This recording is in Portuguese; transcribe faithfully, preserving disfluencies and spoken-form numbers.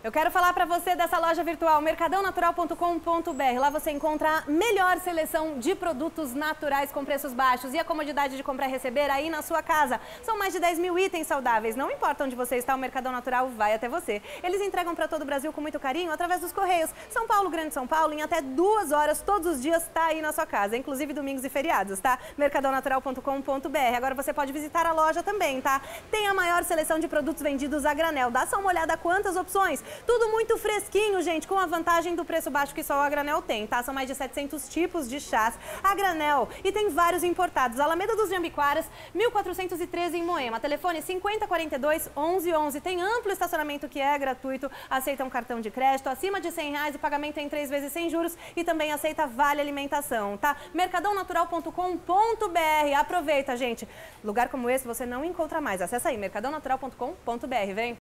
Eu quero falar para você dessa loja virtual, mercadão natural ponto com ponto br. Lá você encontra a melhor seleção de produtos naturais com preços baixos e a comodidade de comprar e receber aí na sua casa. São mais de dez mil itens saudáveis. Não importa onde você está, o Mercadão Natural vai até você. Eles entregam para todo o Brasil com muito carinho através dos Correios. São Paulo, Grande São Paulo, em até duas horas, todos os dias, está aí na sua casa, inclusive domingos e feriados, tá? mercadão natural ponto com ponto br. Agora você pode visitar a loja também, tá? Tem a maior seleção de produtos vendidos a granel. Dá só uma olhada quantas opções. Tudo muito fresquinho, gente, com a vantagem do preço baixo que só a granel tem, tá? São mais de setecentos tipos de chás a granel e tem vários importados. Alameda dos Jambiquaras, mil quatrocentos e treze em Moema. Telefone cinquenta, quarenta e dois, onze, onze. Tem amplo estacionamento que é gratuito, aceita um cartão de crédito acima de cem reais, o pagamento é em três vezes sem juros e também aceita vale alimentação, tá? mercadão natural ponto com ponto br. Aproveita, gente. Lugar como esse você não encontra mais. Acesse aí, mercadão natural ponto com ponto br, vem!